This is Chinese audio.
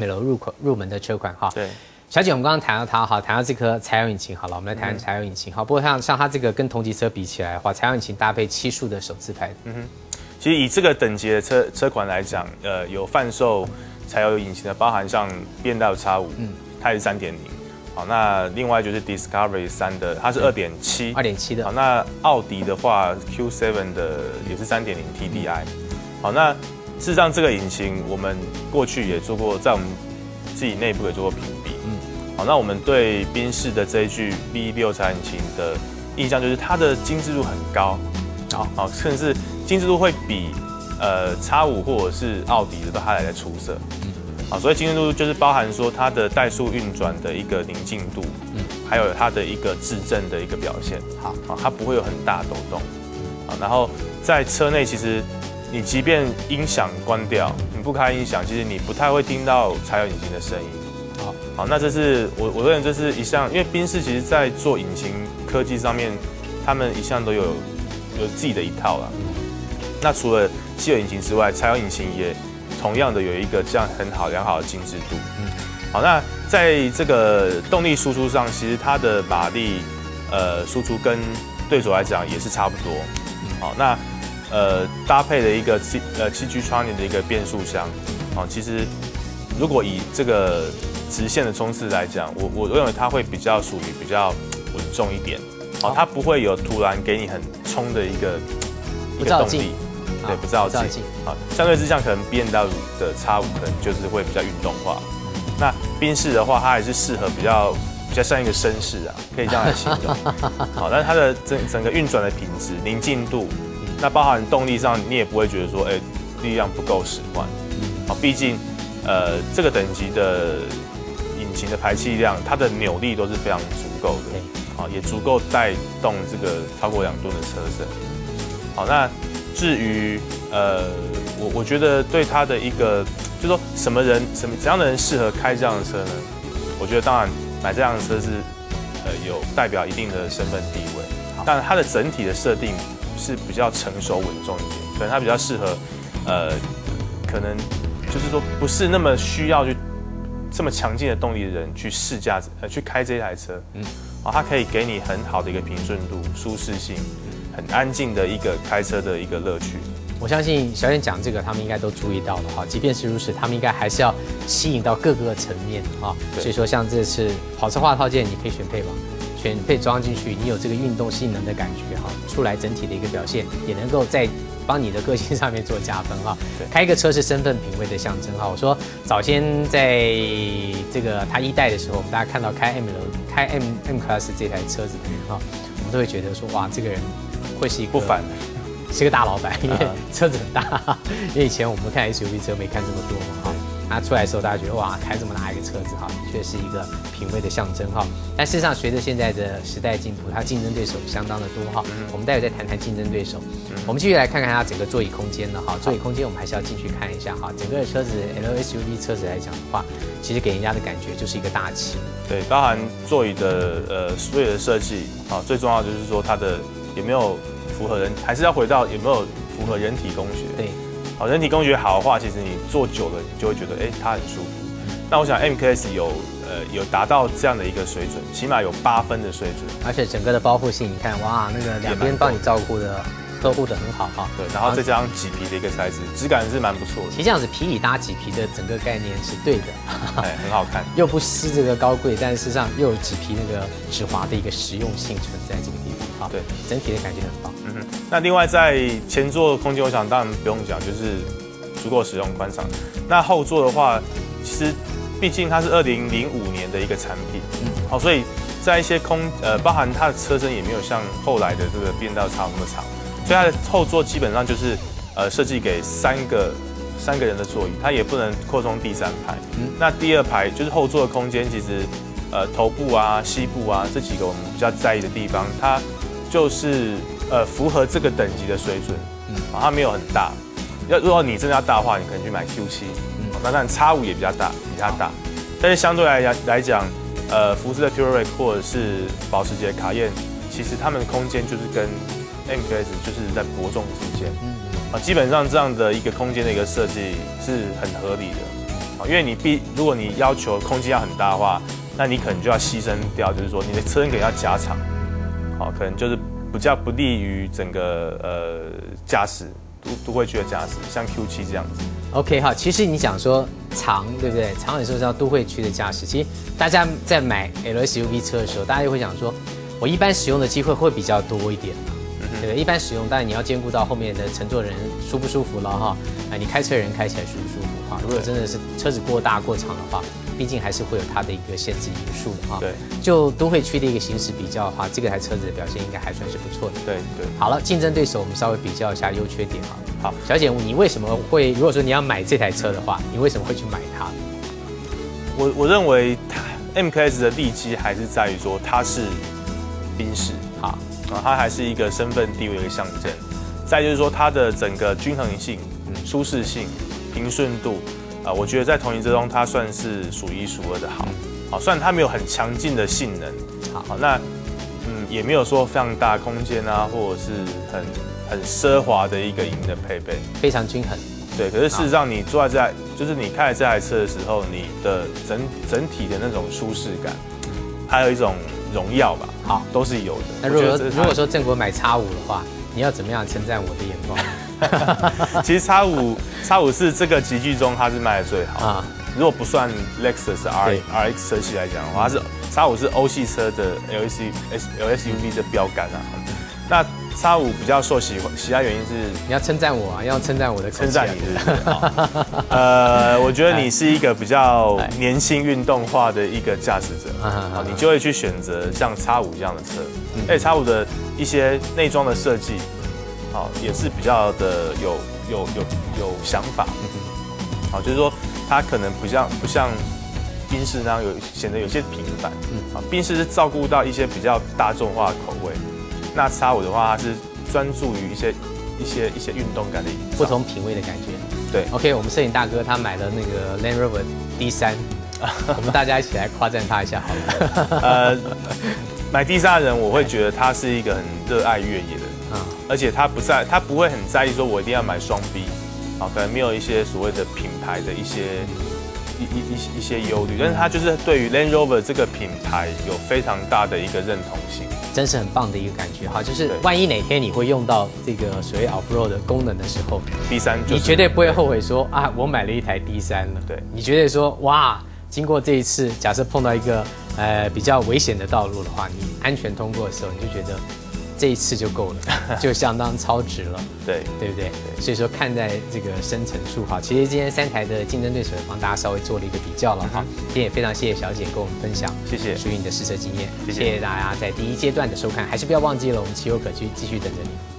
入门的车款哈。 对。 小姐，我们刚刚谈到它哈，谈到这颗柴油引擎好了，我们来谈柴油引擎哈。不过像它这个跟同级车比起来的话，柴油引擎搭配7速的手自排， 其实以这个等级的车款来讲，有贩售柴油引擎的，包含像 BMW X5，它也是3.0。好，那另外就是 Discovery 3的，它是2.7 的。 好，那奥迪的话 Q7 的也是3.0 TDI。好，那事实上这个引擎我们过去也做过，在我们自己内部也做过评比。好，那我们对宾士的这一具 V6 柴油引擎的印象就是它的精致度很高，好，甚至精致度会比X5或者是奥迪的都还来得出色。好，所以精致度就是包含说它的怠速运转的一个宁静度，还有它的一个质震的一个表现。好，它不会有很大抖动。好，然后在车内其实你即便音响关掉，你不开音响，其实你不太会听到柴油引擎的声音。好，那这是我认为这是一项，因为宾士其实在做引擎科技上面，他们一向都有自己的一套啦。那除了汽油引擎之外，柴油引擎也同样的有一个这样良好的精致度。好，那在这个动力输出上，其实它的马力输出跟对手来讲也是差不多。好，那搭配了一个7G Tronic 的一个变速箱。好，其实如果以这个直线的冲刺来讲，我认为它会属于比较稳重一点。好，它不会有突然给你很冲的一个动力。对，不着急。好，相对之下，可能 BMW 的 X5可能就是会比较运动化。那宾士的话，它还是适合比较像一个绅士啊，可以这样来形容。好，但是它的整个运转的品质、宁静度，那包含动力上，你也不会觉得说，力量不够使唤。好，毕竟这个等级的引擎的排气量，它的扭力都是非常足够的。好，也足够带动这个超过2吨的车身。好，那至于我觉得对它的一个，就是说怎样的人适合开这样的车呢？我觉得当然买这样的车是有代表一定的身份地位，但它的整体的设定是比较成熟稳重一点，可能它比较适合可能就是说不是那么需要去这么强劲的动力的人去开这台车。它可以给你很好的一个平顺度、舒适性。很安静的一个开车的一个乐趣， 我相信小燕讲这个，他们应该都注意到了哈。即便是如此，他们应该还是要吸引到各个层面哈。所以说，像这次跑车化套件，你可以选配嘛，选配装进去，你有这个运动性能的感觉哈，出来整体的一个表现，也能够在帮你的个性上面做加分哈。开一个车是身份品味的象征哈。我说早先在这个它1代的时候，我们大家看到开 M Class 这台车子啊，我们都会觉得说哇，这个人会是一个不凡， 是个大老板，因为车子很大。因为以前我们看 SUV 车没看这么多嘛哈。那出来的时候，大家觉得哇，开这么大一个车子哈，的确是一个品味的象征哈。但事实上，随着现在的时代进步，它竞争对手相当的多哈。我们待会再谈谈竞争对手。我们继续来看看它整个座椅空间了哈。座椅空间我们还是要进去看一下哈。整个车子 LSUV 车子来讲的话，其实给人家的感觉就是一个大气。 对，包含座椅的所有的设计啊，最重要就是说它的有没有符合还是要回到有没有符合人体工学。 对。 好，人体工学好的话，其实你坐久了，你就会觉得，它很舒服。那我想 MKS 有达到这样的一个水准，起码有8分的水准。 而且整个的包覆性，你看，哇，那个两边帮你照顾的、呵护的很好哈。 对，然后再加上麂皮的一个材质，质感是蛮不错的。 其实这样子皮里搭麂皮的整个概念是对的， 很好看， 又不失这个高贵，但事实上又有麂皮那个止滑的一个实用性存在这个地方哈。对，整体的感觉很棒。 那另外在前座空间，我想当然不用讲，就是足够使用宽敞。那后座的话，其实毕竟它是2005年的一个产品，好，所以在一些包含它的车身也没有像后来的这个BMW X5那么长，所以它的后座基本上就是设计给三个人的座椅，它也不能扩充第3排。那第2排就是后座的空间，其实头部啊、膝部啊这几个我们比较在意的地方，它就是符合这个等级的水准，它没有很大。如果你真的要大的话，你可能去买 Q7，那当然 X5也比它大，但是相对来讲，福斯的 Touareg 或者是保时捷卡宴，其实他们的空间就是跟 MKS 就是在伯仲之间，基本上这样的一个空间的一个设计是很合理的， 因为如果你要求空间要很大的话，那你可能就要牺牲掉，就是说你的车身可能要加长，好，可能就是比较不利于整个驾驶都会区的驾驶，像 Q7这样子。 OK 好，其实你讲说长，对不对？长很说是要都会区的驾驶，其实大家在买 LSUV 车的时候，大家就会想说，我一般使用的机会会比较多一点嘛，对不对？一般使用，当然你要兼顾到后面的乘坐人舒不舒服了哈，你开车人开起来舒不舒服哈？如果真的是车子过大过长的话，毕竟还是会有它的一个限制因素的哈。 对，就都会区的一个行驶比较的话，这个台车子的表现应该还算是不错的。 对对。 好了，竞争对手我们稍微比较一下优缺点啊。 好， 小姐，你为什么会？如果说你要买这台车的话，你为什么会去买它？ 我认为M-Class 的利基还是在于说它是宾士，好它还是一个身份地位的一个象征。再就是说它的整个均衡性、舒适性、平顺度我觉得在同型车中它算是数一数二的好。好，虽然它没有很强劲的性能，好那也没有说非常大的空间啊，或者是很奢华的一个影音的配备， 非常均衡。 对，可是事实上你坐在就是你开这台车的时候，你的整体的那种舒适感，还有一种荣耀吧，好，都是有的。 那如果说正国买X5的话，你要怎么样称赞我的眼光？ 其实X5是这个级距中它是卖的最好啊。如果不算 Lexus RX 车系来讲的话，它是X5是欧系车的 LSUV 的标杆啊。那X5比较受喜爱原因是你要称赞我啊，要称赞我的称赞你是不是？我觉得你是一个比较年轻运动化的一个驾驶者，你就会去选择像X5这样的车。而且X5的一些内装的设计，也是比较的有想法。好，就是说它可能不像宾士那样显得有些平凡。宾士是照顾到一些比较大众化的口味。那X5的话，它是专注于一些运动感的不同品味的感觉。 对 ，OK， 我们摄影大哥他买了那个 Land Rover D3，我们大家一起来夸赞他一下好了。 买D3的人，我会觉得他是一个很热爱越野的，而且他不会很在意说我一定要买双 B， 可能没有一些所谓的品牌的一些忧虑，但是他就是对于 Land Rover 这个品牌有非常大的一个认同性。 真是很棒的一个感觉哈，就是万一哪天你会用到这个所谓 off-road 的功能的时候 ，D3你绝对不会后悔说啊，我买了一台 D3了。 对，你绝对说哇，经过这一次，假设碰到一个比较危险的道路的话，你安全通过的时候，你就觉得这一次就够了，就相当超值了。 对不对？所以说看待这个深层数哈，其实今天3台的竞争对手也帮大家稍微做了一个比较了哈。今天也非常谢谢小姐跟我们分享， 谢谢属于你的试车经验， 谢谢大家在第一阶段的收看，还是不要忘记了我们情有可居，继续等着你。